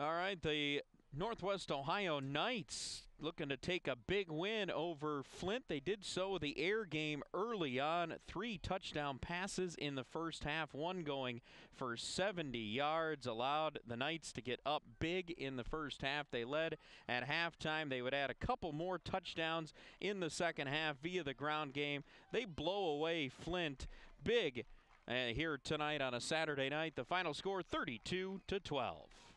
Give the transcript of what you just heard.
All right, the Northwest Ohio Knights looking to take a big win over Flint. They did so with the air game early on. 3 touchdown passes in the first half, one going for 70 yards, allowed the Knights to get up big in the first half. They led at halftime. They would add a couple more touchdowns in the second half via the ground game. They blow away Flint big here tonight on a Saturday night. The final score 32-12.